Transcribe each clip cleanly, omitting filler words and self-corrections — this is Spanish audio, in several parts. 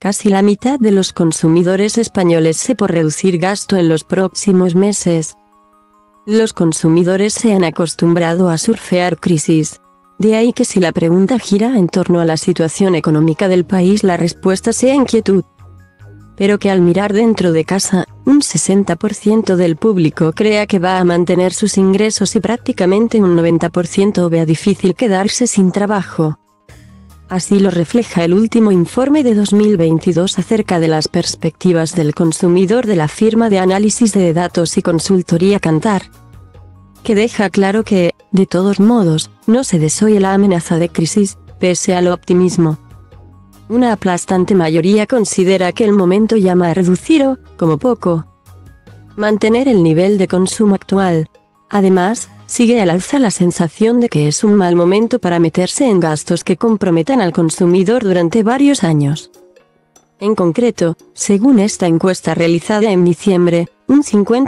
Casi la mitad de los consumidores españoles se por reducir gasto en los próximos meses. Los consumidores se han acostumbrado a surfear crisis. De ahí que si la pregunta gira en torno a la situación económica del país, la respuesta sea inquietud. Pero que al mirar dentro de casa, un 60% del público crea que va a mantener sus ingresos y prácticamente un 90% vea difícil quedarse sin trabajo. Así lo refleja el último informe de 2022 acerca de las perspectivas del consumidor de la firma de análisis de datos y consultoría Kantar, que deja claro que, de todos modos, no se desoye la amenaza de crisis, pese al optimismo. Una aplastante mayoría considera que el momento llama a reducir o, como poco, mantener el nivel de consumo actual. Además, sigue al alza la sensación de que es un mal momento para meterse en gastos que comprometan al consumidor durante varios años. En concreto, según esta encuesta realizada en diciembre, un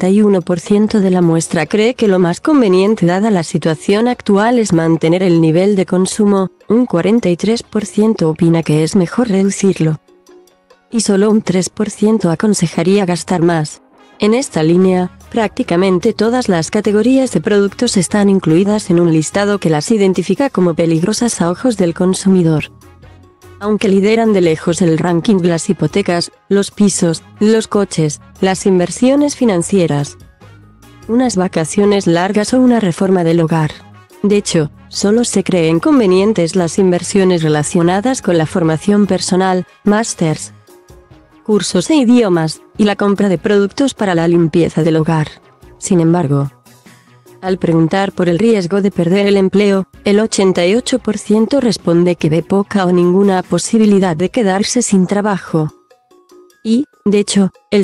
51% de la muestra cree que lo más conveniente dada la situación actual es mantener el nivel de consumo, un 43% opina que es mejor reducirlo, y solo un 3% aconsejaría gastar más. En esta línea, prácticamente todas las categorías de productos están incluidas en un listado que las identifica como peligrosas a ojos del consumidor. Aunque lideran de lejos el ranking las hipotecas, los pisos, los coches, las inversiones financieras, unas vacaciones largas o una reforma del hogar. De hecho, solo se creen convenientes las inversiones relacionadas con la formación personal, másters, cursos e idiomas, y la compra de productos para la limpieza del hogar. Sin embargo, al preguntar por el riesgo de perder el empleo, el 88% responde que ve poca o ninguna posibilidad de quedarse sin trabajo. Y, de hecho, el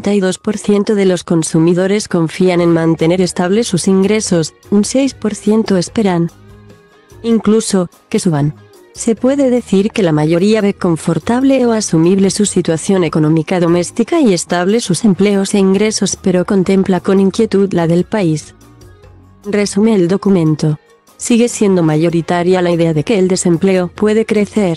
62% de los consumidores confían en mantener estables sus ingresos, un 6% esperan, incluso, que suban. Se puede decir que la mayoría ve confortable o asumible su situación económica doméstica y estable sus empleos e ingresos, pero contempla con inquietud la del país. Resume el documento. Sigue siendo mayoritaria la idea de que el desempleo puede crecer,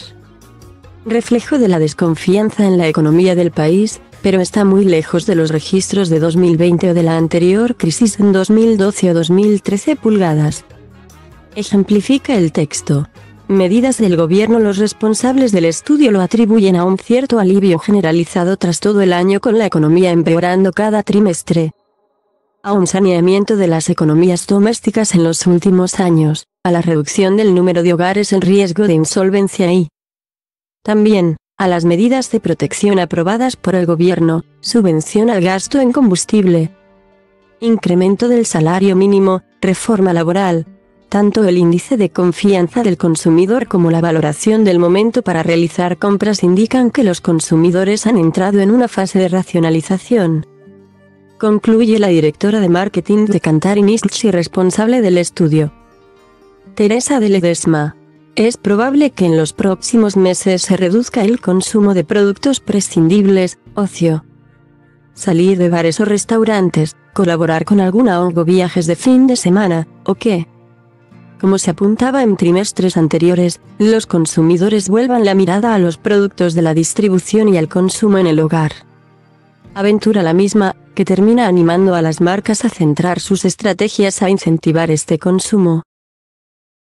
reflejo de la desconfianza en la economía del país, pero está muy lejos de los registros de 2020 o de la anterior crisis en 2012 o 2013 pulgadas. Ejemplifica el texto. Medidas del gobierno. Los responsables del estudio lo atribuyen a un cierto alivio generalizado tras todo el año con la economía empeorando cada trimestre, a un saneamiento de las economías domésticas en los últimos años, a la reducción del número de hogares en riesgo de insolvencia y también a las medidas de protección aprobadas por el gobierno, subvención al gasto en combustible, incremento del salario mínimo, reforma laboral. Tanto el índice de confianza del consumidor como la valoración del momento para realizar compras indican que los consumidores han entrado en una fase de racionalización. Concluye la directora de marketing de Kantar y responsable del estudio, Teresa de Ledesma. Es probable que en los próximos meses se reduzca el consumo de productos prescindibles, ocio, salir de bares o restaurantes, colaborar con alguna ONG o viajes de fin de semana, o que, como se apuntaba en trimestres anteriores, los consumidores vuelvan la mirada a los productos de la distribución y al consumo en el hogar. Aventura la misma, que termina animando a las marcas a centrar sus estrategias a incentivar este consumo.